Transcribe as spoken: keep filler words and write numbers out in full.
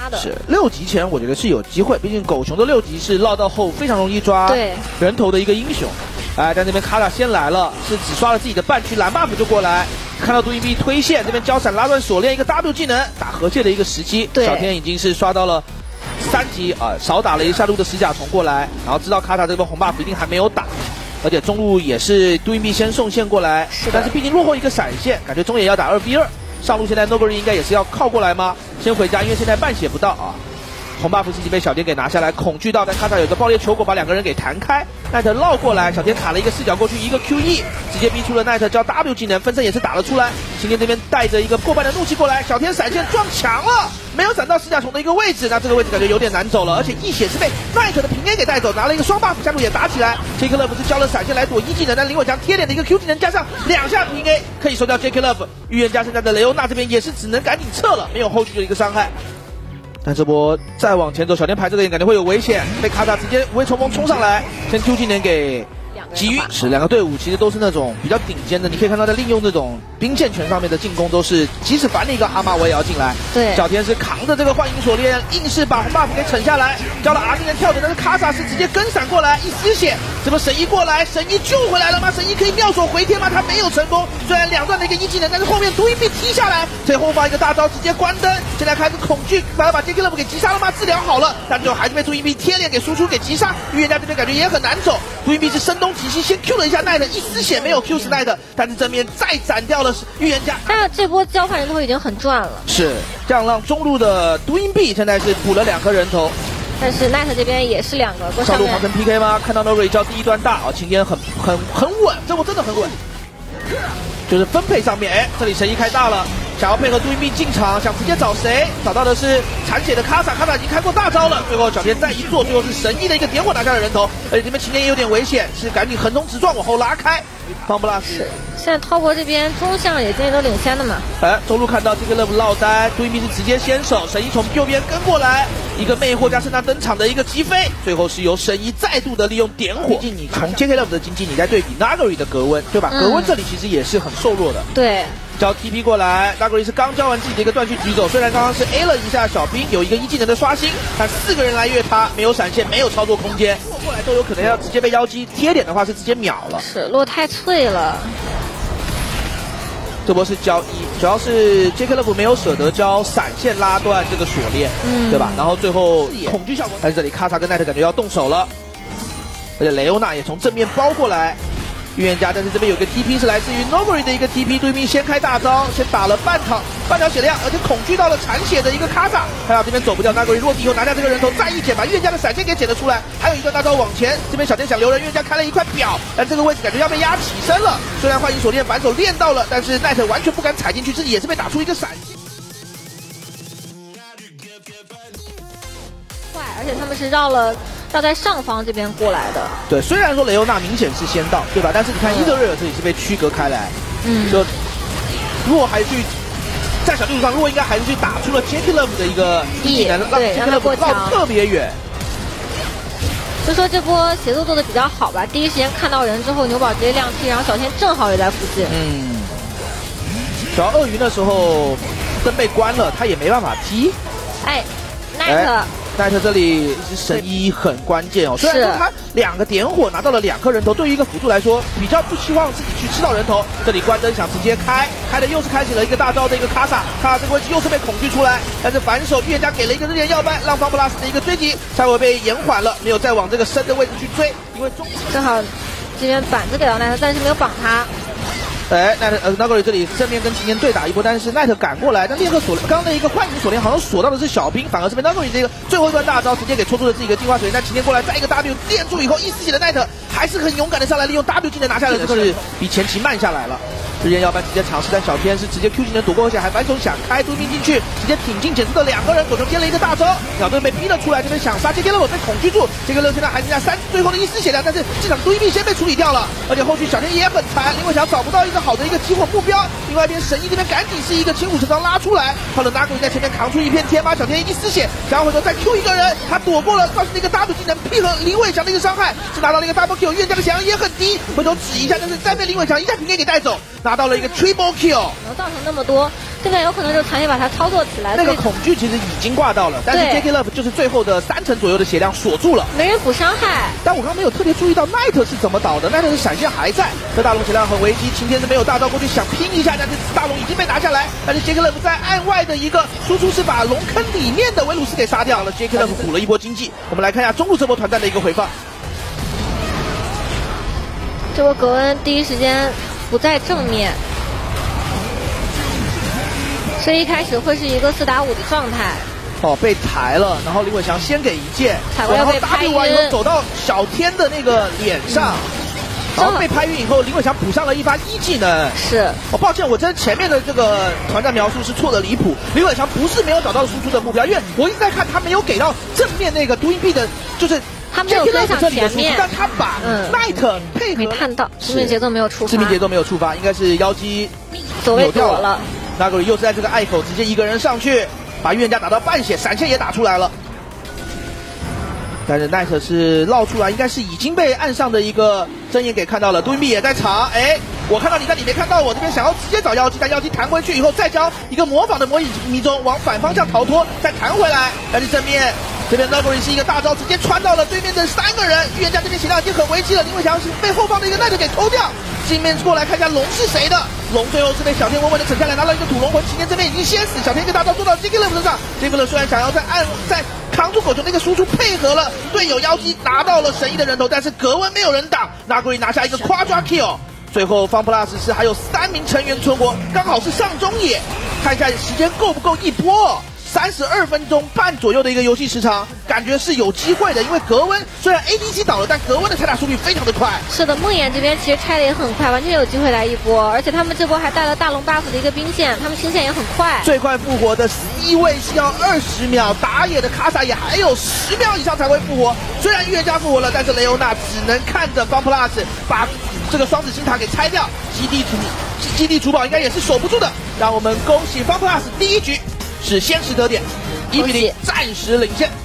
杀的。 是六级前我觉得是有机会，毕竟狗熊的六级是落到后非常容易抓人头的一个英雄。哎，但这边卡塔先来了，是只刷了自己的半区蓝 buff 就过来，看到杜伊 B 推线，这边交闪拉断锁链一个 W 技能打河蟹的一个时机，小天已经是刷到了三级啊，少打了一下路的石甲虫过来，然后知道卡塔这边红 buff 一定还没有打。而且中路也是杜伊 B 先送线过来，但是毕竟落后一个闪现，感觉中野要打二 v 二。上路现在 Noguri 应该也是要靠过来吗？先回家，因为现在半血不到啊。红 buff 是已经被小天给拿下来，恐惧到，但卡塔有个爆裂球果把两个人给弹开，奈特绕过来，小天卡了一个视角过去，一个 Q E 直接逼出了奈特交 W 技能，分身也是打了出来。晴天这边带着一个过半的怒气过来，小天闪现撞墙了，没有闪到石甲虫的一个位置，那这个位置感觉有点难走了，而且一血是被奈特的平 A 给带走，拿了一个双 buff， 下路也打起来。J K Love 是交了闪现来躲一技能，但林伟强贴脸的一个 Q 技能加上两下平 A 可以收掉 J K Love。预言家现在的雷欧娜这边也是只能赶紧撤了，没有后续的一个伤害。但这波再往前走，小天排这个点感觉会有危险，被卡塔直接无畏冲锋冲上来，先 Q 技能给急晕。是两个队伍其实都是那种比较顶尖的，你可以看到在利用这种兵线权上面的进攻都是，即使反你一个蛤蟆我也要进来。 对， 小天是扛着这个幻影锁链，硬是把红 buff 给惩下来，交了 R 技能跳着，但是卡塔是直接跟闪过来，一丝血，这么神医过来，神医救回来了吗？神医可以妙手回天吗？他没有成功，虽然两段的一个一技能，但是后面毒一被踢下来，最后发一个大招直接关灯，现在开始恐惧，把把 J K Love 给击杀了吗？治疗好了，但最后还是被杜伊 B 贴脸给输出给击杀。预言家这边感觉也很难走，杜伊 B 是声东击西，先 Q 了一下奈特，一丝血没有 Q 死奈特，但是正面再斩掉了预言家。 但是这波交换人头已经很赚了， 是这样让中路的杜伊 B 现在是补了两颗人头。 但是奈特这边也是两个， 上路皇城 P K 吗？看到 Noguri 交第一段大啊，晴天很很很稳，这波真的很稳。就是分配上面，哎，这里神医开大了，想要配合杜伊 B 进场，想直接找谁？找到的是残血的卡萨，卡萨已经开过大招了。最后小天再一做，最后是神医的一个点火拿下了人头，而且这边晴天也有点危险，是赶紧横冲直撞往后拉开。方布拉斯， 现在滔博这边中项也今天都领先的嘛。 哎，中路看到这个 Love 落单，杜伊 B 是直接先手，神医从右边跟过来，一个魅惑加圣诞登场的一个击飞，最后是由神医再度的利用点火。毕竟你从 J K Love 的经济，你在对比 Noguri 的格温，对吧？嗯、格温这里其实也是很瘦弱的。 对。 交 T P 过来 ，Noguri 是刚交完自己的一个断续举走，虽然刚刚是 A 了一下小兵，有一个一技能的刷新，但四个人来越他，没有闪现，没有操作空间，过来都有可能要直接被妖姬贴脸的话是直接秒了。 是落太脆了。 这波是交一，主要是 J K Love 没有舍得交闪现拉断这个锁链，嗯，对吧？然后最后恐惧效果，但是这里卡萨跟奈特感觉要动手了，而且雷欧娜也从正面包过来。预言家，但是这边有个 T P 是来自于 Noguri 的一个 T P， 对面先开大招，先打了半场半条血量，而且恐惧到了残血的一个卡萨，还好这边走不掉 Noguri 落地以后拿下这个人头，再一捡把预言家的闪现给捡了出来，还有一段大招往前，这边小天想留人，预言家开了一块表，但这个位置感觉要被压起身了，虽然幻影锁链反手练到了，但是奈特完全不敢踩进去，自己也是被打出一个闪现。 快，而且他们是绕了。要在上方这边过来的， 对，虽然说雷欧娜明显是先到，对吧？但是你看伊泽瑞尔这里是被区隔开来，嗯，就如果还去在小地图上，如果应该还是去打出了 J K Love 的一个技能，让 J K Love 绕特别远。 就说这波协奏做的比较好吧，第一时间看到人之后，牛宝直接亮 T， 然后小天正好也在附近， 嗯，主要鳄鱼那时候灯被关了，他也没办法踢， 哎，奈特。哎奈特这里是神医很关键哦，虽然说他两个点火拿到了两颗人头，对于一个辅助来说比较不希望自己去吃到人头。这里关灯想直接开，开的又是开启了一个大招的一个卡萨，卡萨这个位置又是被恐惧出来，但是反手预言家给了一个日炎耀斑，让方布拉斯的一个追击稍微被延缓了，没有再往这个深的位置去追，因为中正好这边板子给到奈特，但是没有绑他。 哎，奈特呃 Noguri 这里正面跟晴天对打一波，但是奈特赶过来，但立刻锁刚刚的一个幻影锁链好像锁到的是小兵，反而是被 Noguri 这个最后一段大招直接给戳出了自己的进化锁链。但晴天过来再一个 W 垫住以后，一丝血的奈特还是很勇敢的上来，利用 W 技能拿下来的是比前期慢下来了。日炎耀斑直接尝试，但小天是直接 Q 技能躲过，而且还反手想开杜宾进去，直接挺进检测的两个人，狗熊接了一个大招，鸟队被逼了出来，这边想杀 J K Love 被恐惧住 ，J K Love 现在还剩下三最后的一丝血量，但是这场杜宾先被处理掉了，而且后续小天也很残，林伟强找不到一个好的一个激活目标，另外一边神医这边赶紧是一个轻弩神刀拉出来，靠着 Noguri 在前面扛出一片天，把小天一丝血，想要回头再 Q 一个人，他躲过了造成的一个 W 技能，配合林伟强的一个伤害，是拿到了一个 double kill， 预言家的血量也很低，回头指一下，但是再被林伟强一下平 A 给带走，拿到了一个 triple kill， 能造成那么多对面有可能就是残血把他操作起来。 那个恐惧其实已经挂到了，但是 J K Love 就是最后的三成左右的血量锁住了， 没人补伤害。 但我刚刚没有特别注意到 Knight 是怎么倒的 ，Knight 的闪现还在，这大龙血量很危机，晴天是没有大招过去想拼一下，但是大龙已经被拿下来，但是 J K Love 在岸外的一个输出是把龙坑里面的维鲁斯给杀掉了 ，J K Love 补了一波经济。我们来看一下中路这波团战的一个回放。 这波格温第一时间不在正面，所以一开始会是一个四打五的状态。 哦，被抬了，然后林伟翔先给一剑，然后 W 完以后走到小天的那个脸上。嗯然后被拍晕以后，林伟翔补上了一发一技能。 是， 哦，抱歉，我真前面的这个团战描述是错的离谱。林伟翔不是没有找到输出的目标，因为我一直在看他没有给到正面那个毒硬币的，就是他没有跟上前面， 但他把 Knight 配合没看到，致命节奏没有触发， 致命节奏没有触发，应该是妖姬扭掉了。 纳格里又是在这个隘口直接一个人上去，把预言家打到半血，闪现也打出来了。但是 Knight 是绕出来，应该是已经被岸上的一个睁眼给看到了。杜云碧也在场，哎，我看到你，但你没看到我。这边想要直接找妖姬，但妖姬弹回去以后，再交一个模仿的魔影迷踪，往反方向逃脱，再弹回来。但是正面这边 Nagori 是一个大招，直接穿到了对面的三个人。预言家这边血量已经很危机了，林伟翔是被后方的一个 Knight 给偷掉。镜面过来看一下龙是谁的，龙最后是被小天稳稳的整下来，拿了一个土龙魂。晴天这边已经先死，小天一个大招做到 J K Love 身上 ，J K Love 虽然想要在暗在扛住狗熊那个输出，配合了队友妖姬拿到了神医的人头，但是格温没有人挡，纳格里拿下一个夸抓 kill。最后方 plus 是还有三名成员存活，刚好是上中野，看一下时间够不够一波。三十二分钟半左右的一个游戏时长，感觉是有机会的。因为格温虽然 A D C 倒了，但格温的拆打速率非常的快。 是的，梦魇这边其实拆的也很快，完全有机会来一波。而且他们这波还带了大龙 buff 的一个兵线，他们清线也很快。 最快复活的 C 位是要二十秒，打野的卡萨也还有十秒以上才会复活。虽然预言家复活了，但是雷欧娜只能看着方 plus 把这个双子星塔给拆掉，基地主基地主堡应该也是守不住的。让我们恭喜方 plus 第一局是先时得点，一比零暂时领先。